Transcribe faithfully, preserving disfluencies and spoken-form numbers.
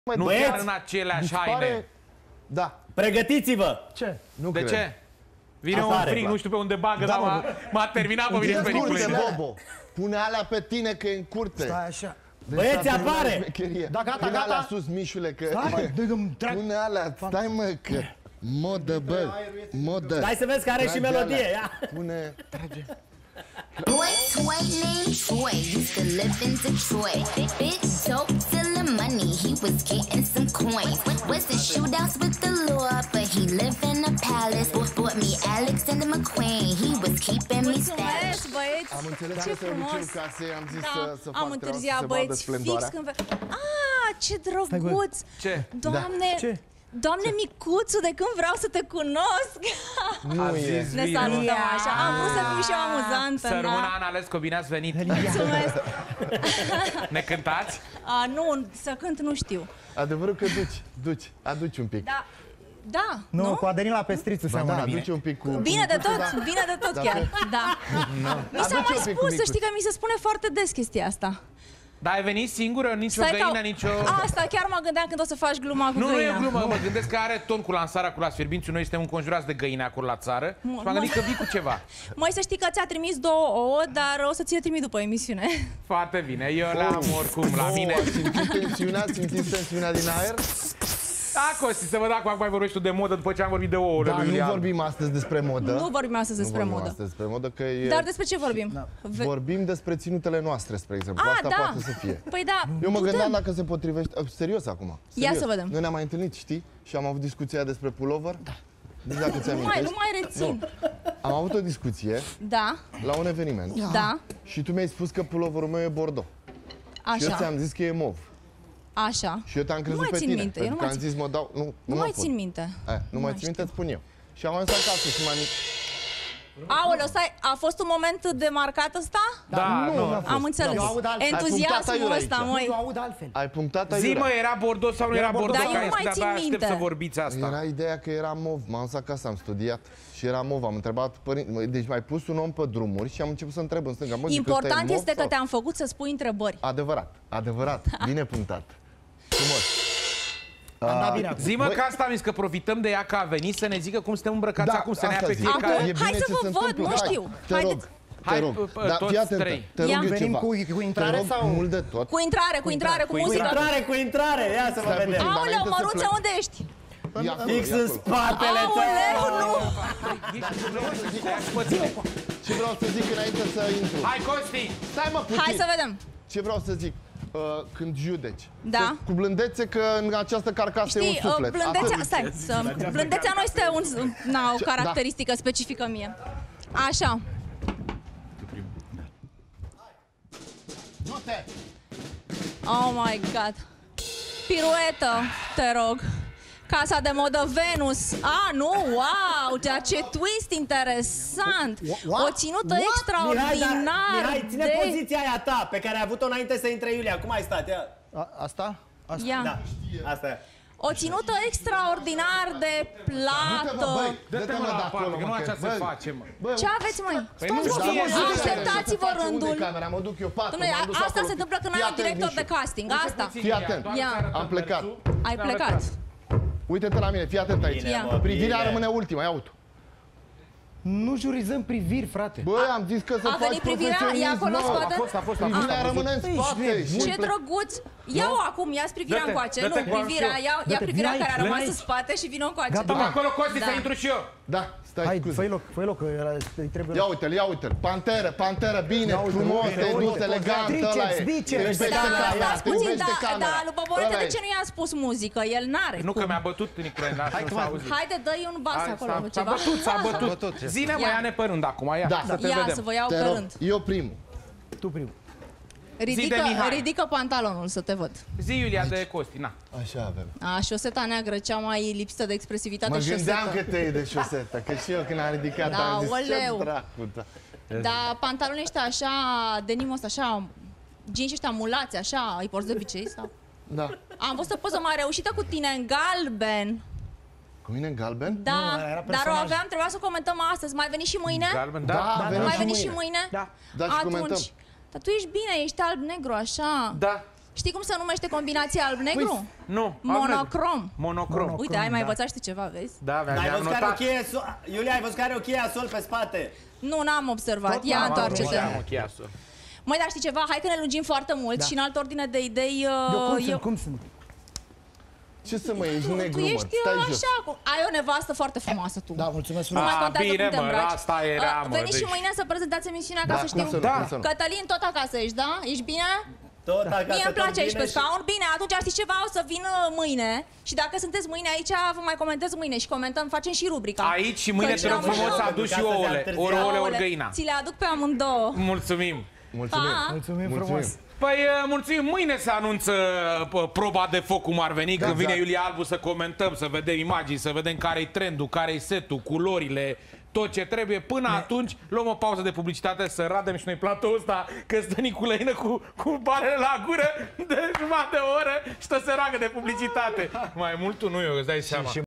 Nu chiar în aceleași haine. Da. Pregătiți-vă! Ce? Nu de cred. ce? Vine un frig, nu știu pe unde bagă, da, dar m-a terminat pe mine spericulele. Bobo, pune alea pe tine că e în curte. Stai așa. Băieți, apare! Da, gata, pune gata. alea sus, Mișule, că... Stai, pune alea, stai mă, că... Modă, bă, modă. Stai să vezi că are și melodie, ia! Pune... Trage. Boy, toy named Troy, used to live in Detroit. Big dope, selling money, he was getting some coins. Was in shootouts with the law, but he lived in a palace. Bought me Alexander McQueen, he was keeping me stylish. Băieți, am înțeles ce că frumos. în case, am zis da. să, să fac am întârziat, treaba, băieți, fix când... Ah, ce drăguț! Ce? Doamne! Da. Ce? Doamne Micuțu, de când vreau să te cunosc! Nu e. Ne salutăm așa. Am vrut să fiu și eu amuzantă. Să rămână Ana Lescu, bine ați venit! Mulțumesc! Ne cântați? A, nu, să cânt nu știu. Adevărul că duci, duci, aduci un pic. Da. Da, nu? nu? Cu Adenin la Pestrițu seamănă da, bine. aduci un pic cu... Bine de tot, da. bine de tot da, chiar. Da. No. Mi s-a mai spus, să știi că mi se spune foarte des chestia asta. Dar ai venit singură? Nicio Stai găină, ca... nicio... Asta chiar mă gândeam când o să faci gluma cu nu, găina. Nu, nu e glumă, mă gândesc că are ton cu lansarea cu la Sfierbințiu. Noi suntem înconjurați de găini acolo la țară și m-am gândit că vii cu ceva. Măi, să știi că ți-a trimis două ouă, dar o să ți le trimit după emisiune. Foarte bine, eu le-am oricum la mine. Simțiți tensiunea? Simțiți tensiunea din aer? Da, Costi, să vă dau acum mai vorbești tu de modă după ce am vorbit de ouăle. Da, nu vorbim astăzi despre modă. Nu vorbim astăzi despre modă. Astăzi despre modă că e... Dar despre ce vorbim? Da. Vorbim despre ținutele noastre, spre exemplu. A, Asta da. poate să fie. Păi da. Eu mă putem. gândeam dacă se potrivește... Serios acum. Serios. Ia să vedem. Noi ne-am mai întâlnit, știi? Și am avut discuția despre pullover. Da. Nu știu dacă ți-am Nu mai, nu mai rețin. Nu. Am avut o discuție da. la un eveniment. Da. Și tu mi-ai spus că pulloverul meu e bordeaux. Așa. Și eu ți-am zis că e mov. Așa. Și eu te-am crezut nu pe țin tine. Minte. Pentru Eu că nu am zis, mă dau... Nu, nu, nu mai pot. țin minte. A, nu, nu mai țin minte, îți spun eu. Și am ajuns acasă și m-am... Aoleu, stai, a fost un moment de marcat ăsta? Da, nu, nu. nu Am înțeles. Entuziasmul ăsta, măi. Eu aud altfel. Ai punctat aiurea. Zi, mă, era bordeaux sau nu era bordeaux? Dar eu nu mai țin aștept minte. să vorbiți asta. Era ideea că era mov. M-am dus acasă, am studiat și era mov. Am întrebat părinți. Deci m-ai pus un om pe drumuri și am început să întreb în stânga. Mă, important zic, este sau? că te-am făcut să spui întrebări. Adevărat, adevărat. Bine punctat. Frumos. Am dat bine acum. Zi-mă că asta am zis, că profităm de ea că a venit să ne zică cum suntem îmbrăcați Da, acum, să ne ia asta pe zic. fiecare. Acum, E bine hai să ce vă se văd, întâmplă. nu Hai, știu. Te Haideți. rog, te Hai, rog. p- Da, toți fii atentă. trei. Te rog Ia. eu Venim ceva. cu, cu Te intrare rog sau... mult de tot. Cu intrare, cu intrare, cu Cu muzică. intrare, cu intrare, ia să vă Stai vedem. puțin. Aoleu, Înainte să măruțe, plec. unde ești? E acolo, Fix e în acolo. spatele tău. Aoleu, nu! Ce vreau să zic înainte să intru? Hai, Costi! Stai mă puțin. Hai să vedem. Ce vreau să zic? Uh, când judeci. Da. Să, cu blândețe că în această carcasă e un Știi, suflet. blândețea, Atât. stai, să, blândețea nu este un, na, o Ce- caracteristică specifică mie. Așa. Du-te! Oh my God. Piruetă, te rog. Casa de modă Venus. Ah, nu, wow, dar ce twist interesant. What? O ținută What? extraordinar Mihai, dar, Mihai, ține de... poziția aia ta, pe care ai avut-o înainte să intre Iulia. Cum ai stat? Ia. A, asta? Asta. Ia. Da, asta e. O ținută extraordinar de Du-te, mă, plată. băi! Dă-te Dă-te, mă mă, la de acolo, parte, că nu mă, așa că- se băi, face, mă. bă, Ce aveți, măi? Păi nu Da, știe, mă, zi, du-te, Așteptați-vă să faci rândul. unde e camera, mă duc eu patru, Dom'le, m-am dus asta acolo. se întâmplă când ai Fii un atent, director de Mișu. casting, asta. Fii atent. Ia. Am plecat. Ai plecat. Uite-te la mine, fii atent aici. Bine, Ia. mă, Privirea bine. rămâne ultima, ia uite. Nu jurizăm priviri, frate. Băi, am zis că să A faci venit privirea? profesionism, E acolo în mă. spate? A fost, a fost, a fost. Privirea rămâne în spate. Ce drăguț! Ia-o acum, ia-ți privirea Dă-te, încoace. dă-te Nu, cu privirea, anxio. ia, ia Dă-te, privirea vino care a aici, rămas vino în aici. spate și vină încoace. Gata, Du-te mă. acolo, Costi, Da. să intru și eu. Da, stai, Hai, scuze. fă-i loc, fă-i loc, că ăla îi trebuie... Ia uite-l, ia uite-l. Panteră, panteră, bine, Ia uite-l, frumos, uite-l, te-ai dus, uite-l. elegant, Triceps, ăla e. biceps, Te iubește Da, camera, stați te puțin, iubește da, camera. da, lui Boborete, Ăla de e. ce nu i-a spus muzică? El n-are Nu, că cum. mi-a bătut Nicolae, n-a Hai, nu tu, s-a hai. auzit. Haide, dă-i un bas Hai, acolo, s-a- S-a ceva. bătut, s-a bătut. Zine, mă, Ia. ia-ne pe rând acum, ia, Da. să te Ia, vedem. să vă iau Te pe rog, rând. eu primul. Tu primul. Ridică, Mihai. ridică pantalonul să te văd. Zi, Iulia, de Costi, na. Așa avem. A, șoseta neagră, cea mai lipsită de expresivitate Mă gândeam șosetă. că te iei de șosetă, că și eu când am ridicat Da, am zis, ce oleu. dracu, da. Dar pantalonii ăștia așa, denimul ăsta așa, jeans ăștia mulați așa, îi porți de obicei sau? Da. Am văzut o poză mai reușită cu tine în galben. Cu mine în galben? Da, Nu, era dar o personaj. aveam, trebuia să o comentăm astăzi. Mai veni și mâine? Galben, Da, da? venim Mai și veni mâine. și mâine? Da. Da, și comentăm. Dar tu ești bine, ești alb-negru, așa. Da. Știi cum se numește combinația alb-negru? Nu. Monocrom. Monocrom. Uite, ai mai da. învățat și tu ceva, vezi? Da, Dar ai mi-am văzut care o notat. cheie sol... Iulia, ai văzut care o cheie sol pe spate? Nu, n-am observat. Ia, Am întoarce-te. am chiasul. Măi, dar știi ceva? Hai că ne lungim foarte mult Da. și în altă ordine de idei... Eu cum uh, sunt? Cum sunt? Ce să mă, ești Tu, negru, tu mă, ești stai uh, jos. așa, cu- ai o nevastă foarte frumoasă tu. Da, mulțumesc Nu frumos. mai A, contează bine, cum te mă, îmbraci. asta era, Uh, mă, Veniți și deci- mâine să prezentați emisiunea ca Da, să cum știu. să nu, Da. cum să nu. Cătălin, tot acasă ești, da? Ești bine? Tot acasă, Mie îmi tot place aici bine pe și- scaun. Bine, atunci știți ceva, o să vin uh, mâine. Și dacă sunteți mâine aici, vă mai comentez mâine și comentăm, facem și rubrica. Aici și mâine Că te rog și-am frumos să așa. aduci și Ca să se ouăle. întârzie. Ori ouăle, ori Ouăle. găina. Ți le aduc pe amândouă. Mulțumim. Mulțumim. Pa! Mulțumim Mulțumim. frumos. Păi, uh, mulțumim. Mâine se anunță pă, proba de foc cum ar veni, când vine exact. Iulia Albu să comentăm, să vedem imagini, să vedem care-i trendul, care-i setul, culorile, tot ce trebuie. Până atunci luăm o pauză de publicitate să radem și noi platoul ăsta, că stă Niculăină cu, cu barele la gură de jumătate de oră și tot se roagă de publicitate. Mai mult tu nu, eu îți dai seama.